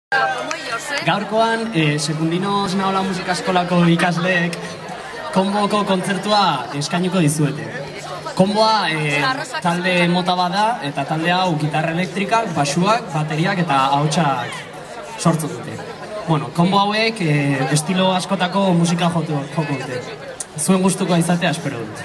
Gaurkoan, Sekundinos Naola Musika Eskolako ikasleek Konboko kontzertua eskainiko dizuete. Konboa talde mota bat da, eta talde hau gitarra elektrikak, basuak, bateriak eta ahotsak sortzen dute. Bueno, konbo hauek estilo askotako musika joko dute. Zuen gustukoa izatea espero dut.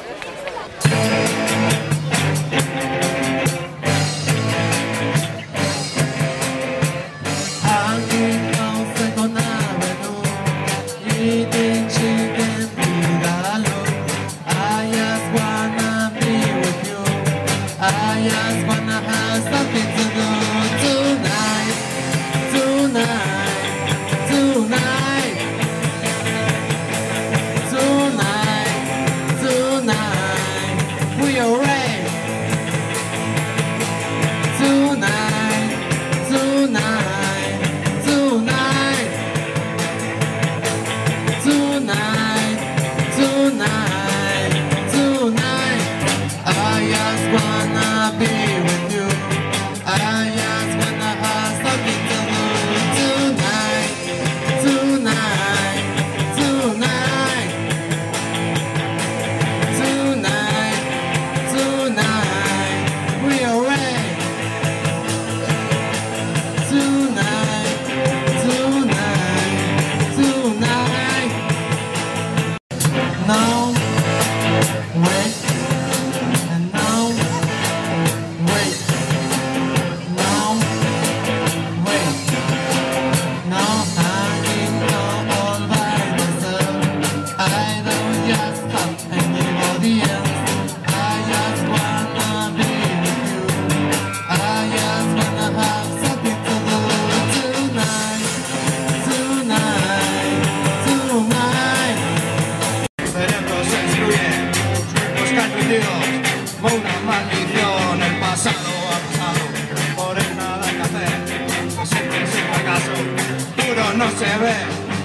No se ve.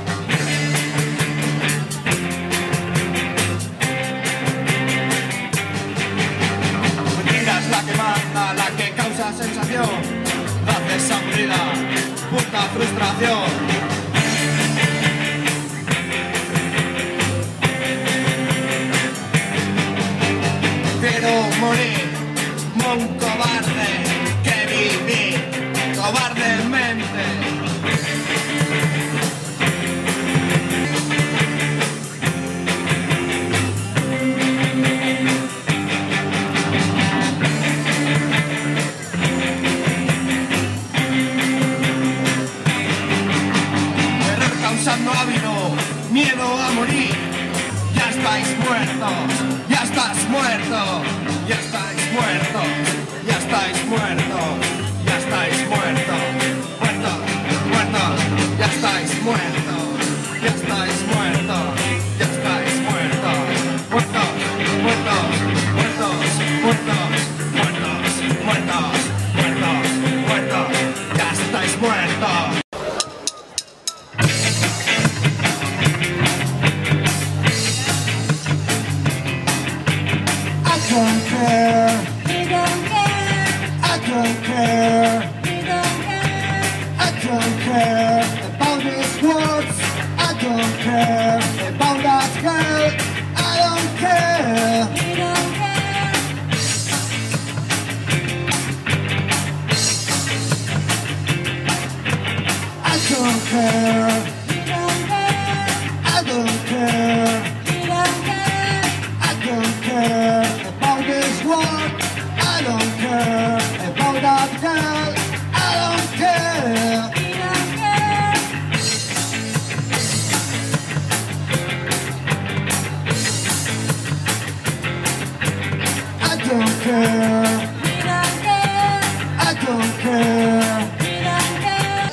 Mentira es la que manda, la que causa sensación. Frases aburrida, puta frustración. Quiero morir, como un cobarde que viví cobardemente. Miedo a morir, ya estáis muertos, ya estás muerto, ya estáis muertos, ya estáis muertos, ya estáis muertos, muertos, muertos, ya estáis muertos, ya estáis muertos, ya estáis muertos, muertos, muertos, muertos, muertos, muertos, muertos, muertos, muertos, ya estáis muertos. I don't care. We don't care. I don't care. We don't care. I don't care about these words. I don't care about that girl. I don't care. We don't care. I don't care. We don't care. I don't care. We don't care. I don't care. This world, I don't care about that girl. I don't care. We don't care. I don't care. We don't care. I don't care. We don't care.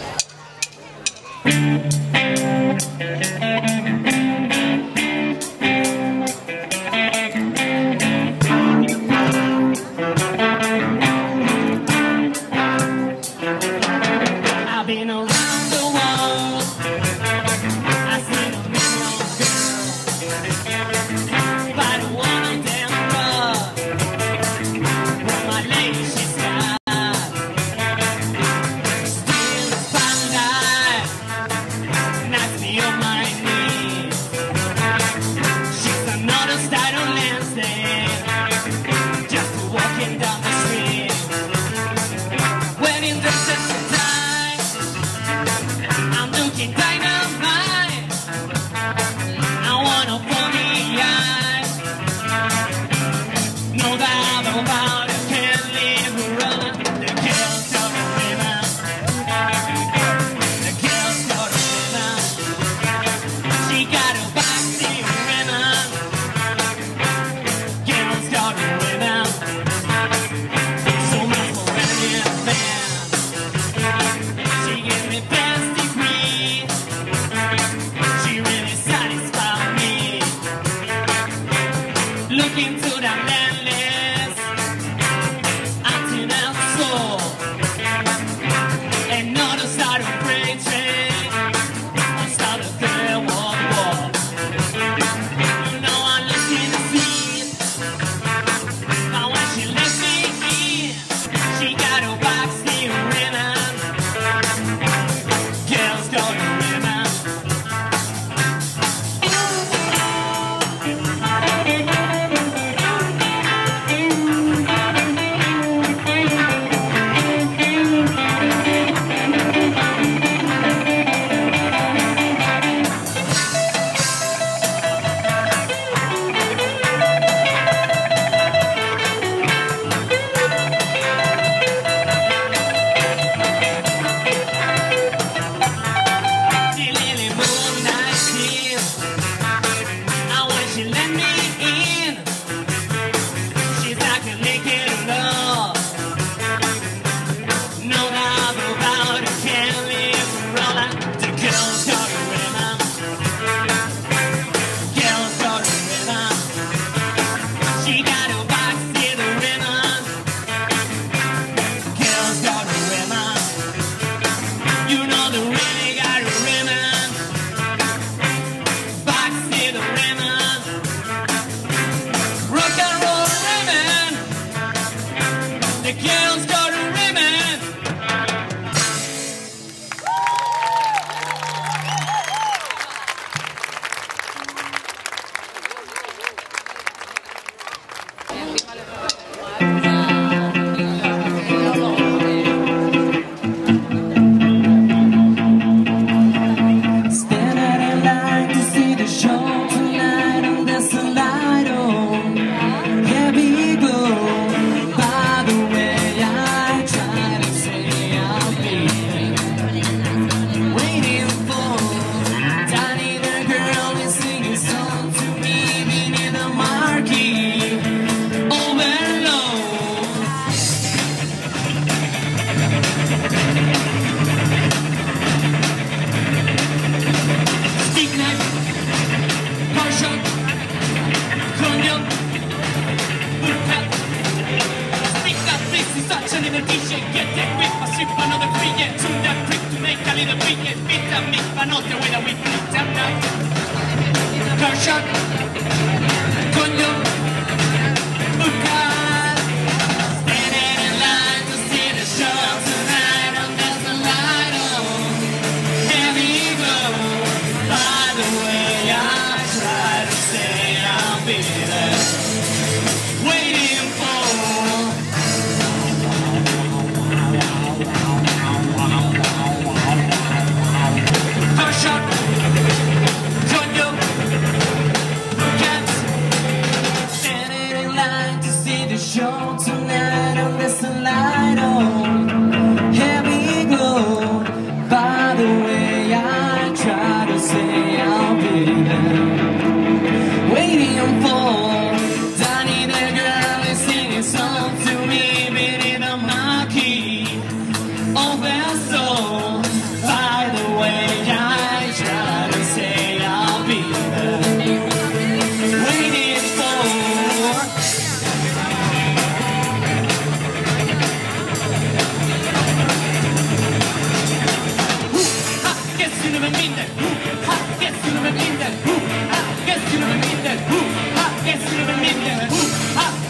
Yeah, let's go to Raymond.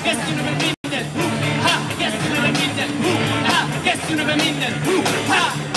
Ha!